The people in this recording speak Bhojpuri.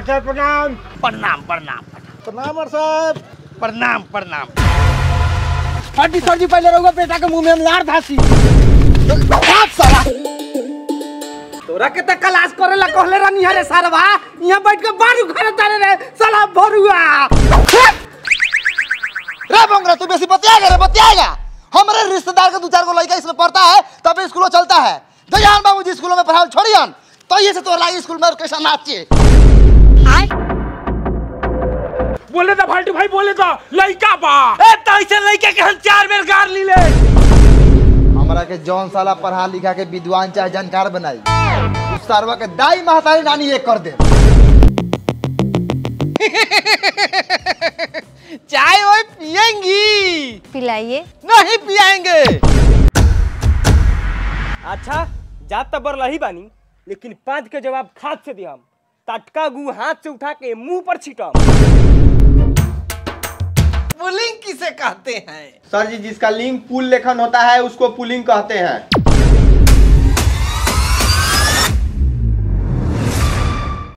साहब प्रणाम। प्रणाम प्रणाम प्रणाम साहब। प्रणाम प्रणाम। हड्डी सर जी पहले रहुआ बेटा के मुंह में लार धासी। साला तोरा के त क्लास करेला कहले रहनी हरे सरवा, यहां बैठ के बारू खाने तारे रे साला भरुआ। रे बंगरा तू बेसी बतियाएगा। हमारे रिश्तेदार के 2-4 गो लड़का इसमें पढ़ता है तब स्कूल चलता है। जयान बाबूजी स्कूलों में पढ़ाओ छोड़ियन तो ये से तो लागी स्कूल में कैसा नाचिए। बोले तो फाल्टू भाई बोले तो लड़का बा ए त ऐसे लड़के के हम 4 बेर गार ली ले। हमरा के जौन साला पढ़ा लिखा के विद्वान चाहे जानकार बनाई उस सरवा के दाई महतारी नानी एक कर दे। चाय वो पिएंगी? पिलाइए। नहीं पियाएंगे। अच्छा जात तो बरला ही बानी, लेकिन 5 के जवाब खाद से दिया। टटका गु हाथ से उठा के मुंह पर छीटा। पुलिंग किसे कहते हैं? सर जी जिसका लिंग पुल लेखन होता है उसको पुलिंग कहते हैं।